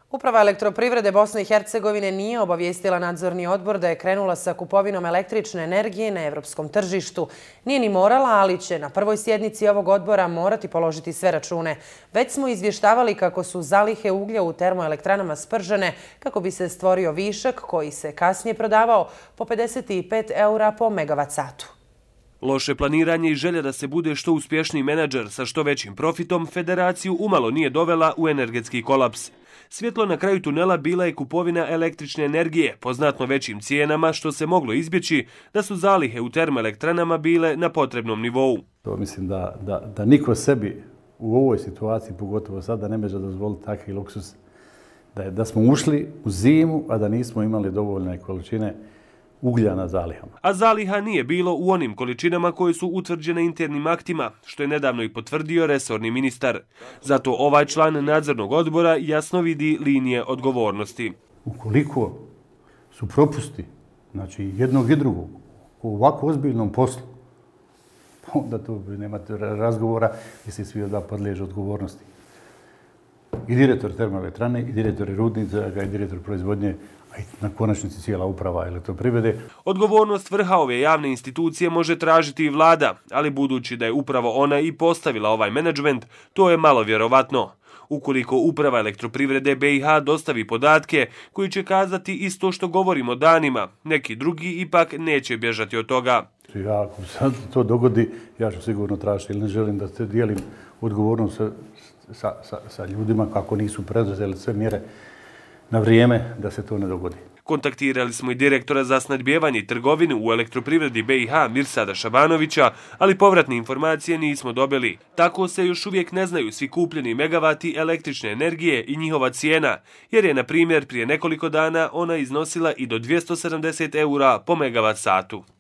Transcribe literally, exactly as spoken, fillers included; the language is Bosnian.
Uprava Elektroprivrede Bosne i Hercegovine nije obavijestila nadzorni odbor da je krenula sa kupovinom električne energije na evropskom tržištu. Nije ni morala, ali će na prvoj sjednici ovog odbora morati položiti sve račune. Već smo izvještavali kako su zalihe uglja u termoelektranama spržene kako bi se stvorio višak koji se kasnije prodavao po pedeset pet eura po megavat satu. Loše planiranje i želja da se bude što uspješniji menadžer sa što većim profitom Federaciju umalo nije dovela u energetski kolaps. Svjetlo na kraju tunela bila je kupovina električne energije po znatno većim cijenama, što se moglo izbjeći da su zalihe u termoelektranama bile na potrebnom nivou. To mislim da, da, da niko sebi u ovoj situaciji, pogotovo sada, ne može dozvoliti takvi luksus. Da, je, da smo ušli u zimu, a da nismo imali dovoljne količine uglja na zalihama. A zaliha nije bilo u onim količinama koje su utvrđene internim aktima, što je nedavno i potvrdio resorni ministar. Zato ovaj član nadzornog odbora jasno vidi linije odgovornosti. Ukoliko su propusti, znači jednog i drugog, u ovako ozbiljnom poslu, onda tu nemate razgovora i se svi da podliježu odgovornosti. I direktor termoelektrane, i direktor rudnica, i direktor proizvodnje, a i na konačnici cijela uprava Elektroprivrede. Odgovornost vrha ove javne institucije može tražiti i vlada, ali budući da je upravo ona i postavila ovaj menadžment, to je malo vjerovatno. Ukoliko uprava Elektroprivrede B i H dostavi podatke koji će kazati isto što govorimo danima, neki drugi ipak neće bježati od toga. Ja, ako sad to dogodi, ja ću sigurno tražiti, ili ne želim da se dijelim odgovornost sa, sa, sa, sa ljudima kako nisu preduzeli sve mjere na vrijeme da se to ne dogodi. Kontaktirali smo i direktora za snadbijevanje i trgovinu u Elektroprivredi B i H Mirsada Šabanovića, ali povratne informacije nismo dobili. Tako se još uvijek ne znaju svi kupljeni megavati električne energije i njihova cijena, jer je, na primjer, prije nekoliko dana ona iznosila i do dvjesto sedamdeset eura po megavat satu.